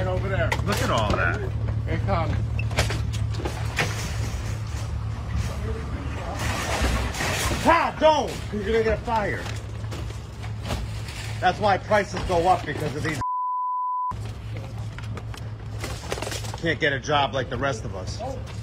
right over there. Look at all that. Here it comes. Ha! Don't! Because you're gonna get fired. That's why prices go up, because of these. Can't get a job like the rest of us.